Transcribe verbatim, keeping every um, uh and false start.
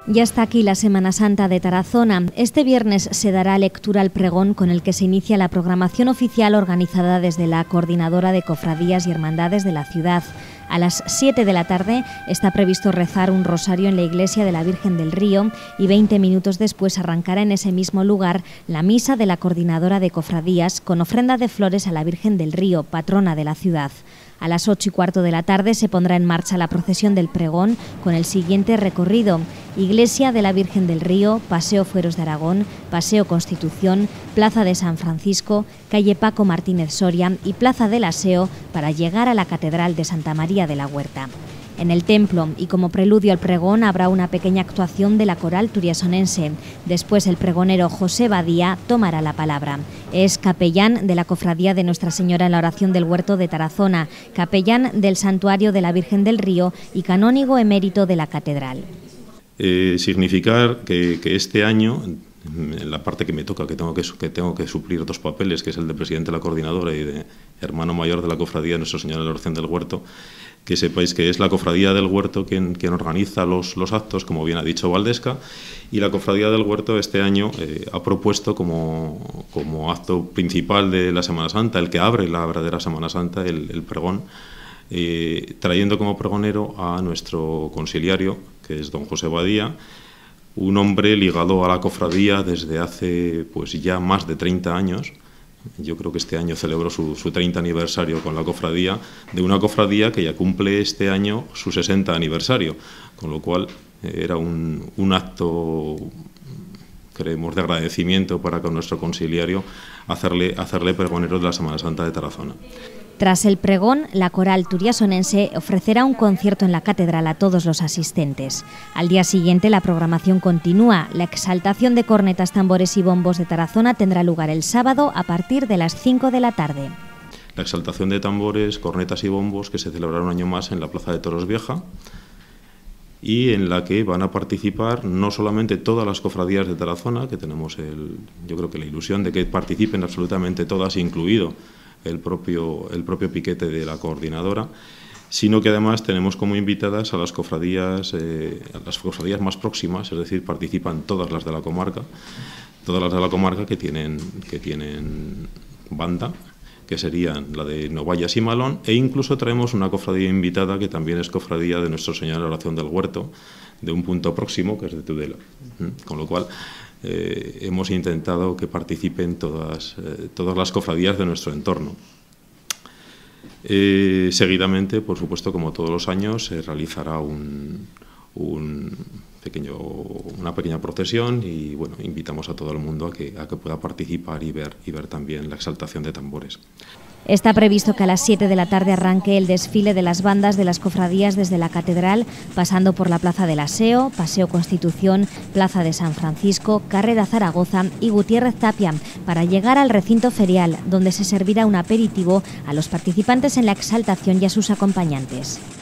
Ya está aquí la Semana Santa de Tarazona. Este viernes se dará lectura al pregón con el que se inicia la programación oficial organizada desde la Coordinadora de Cofradías y Hermandades de la ciudad. A las siete de la tarde está previsto rezar un rosario en la iglesia de la Virgen del Río y veinte minutos después arrancará en ese mismo lugar la misa de la Coordinadora de Cofradías con ofrenda de flores a la Virgen del Río, patrona de la ciudad. A las ocho y cuarto de la tarde se pondrá en marcha la procesión del pregón con el siguiente recorrido: Iglesia de la Virgen del Río, Paseo Fueros de Aragón, Paseo Constitución, Plaza de San Francisco, Calle Paco Martínez Soria y Plaza del Aseo para llegar a la Catedral de Santa María de la Huerta. En el templo, y como preludio al pregón, habrá una pequeña actuación de la coral turiasonense. Después el pregonero José Badía tomará la palabra. Es capellán de la Cofradía de Nuestra Señora en la Oración del Huerto de Tarazona, capellán del Santuario de la Virgen del Río y canónigo emérito de la Catedral. Eh, significar que, que este año, en la parte que me toca, que tengo que, que tengo que suplir dos papeles, que es el de presidente de la Coordinadora y de hermano mayor de la Cofradía de Nuestra Señora en la Oración del Huerto, que sepáis que es la Cofradía del Huerto quien, quien organiza los, los actos, como bien ha dicho Valdesca, y la Cofradía del Huerto este año eh, ha propuesto como, como acto principal de la Semana Santa, el que abre la verdadera Semana Santa, el, el pregón, eh, trayendo como pregonero a nuestro consiliario, que es don José Badía, un hombre ligado a la cofradía desde hace pues ya más de treinta años. Yo creo que este año celebró su, su treinta aniversario con la cofradía, de una cofradía que ya cumple este año su sesenta aniversario, con lo cual eh, era un, un acto, creemos, de agradecimiento para con nuestro consiliario hacerle, hacerle pregonero de la Semana Santa de Tarazona. Tras el pregón, la coral turiasonense ofrecerá un concierto en la catedral a todos los asistentes. Al día siguiente la programación continúa. La exaltación de cornetas, tambores y bombos de Tarazona tendrá lugar el sábado a partir de las cinco de la tarde. La exaltación de tambores, cornetas y bombos que se celebrará un año más en la Plaza de Toros Vieja y en la que van a participar no solamente todas las cofradías de Tarazona, que tenemos el, yo creo que la ilusión de que participen absolutamente todas, incluido el propio, el propio piquete de la Coordinadora, sino que además tenemos como invitadas a las cofradías, eh, a las cofradías más próximas, es decir, participan todas las de la comarca, todas las de la comarca que tienen, que tienen banda, que serían la de Novallas y Malón, e incluso traemos una cofradía invitada que también es cofradía de Nuestra Señora de la Oración del Huerto, de un punto próximo, que es de Tudela. Con lo cual, eh, hemos intentado que participen todas, eh, todas las cofradías de nuestro entorno. Eh, seguidamente, por supuesto, como todos los años, se realizará un, un pequeño, una pequeña procesión y bueno, invitamos a todo el mundo a que, a que pueda participar y ver, y ver también la exaltación de tambores. Está previsto que a las siete de la tarde arranque el desfile de las bandas de las cofradías desde la Catedral, pasando por la Plaza del Aseo, Paseo Constitución, Plaza de San Francisco, Carrera Zaragoza y Gutiérrez Tapia, para llegar al recinto ferial, donde se servirá un aperitivo a los participantes en la exaltación y a sus acompañantes.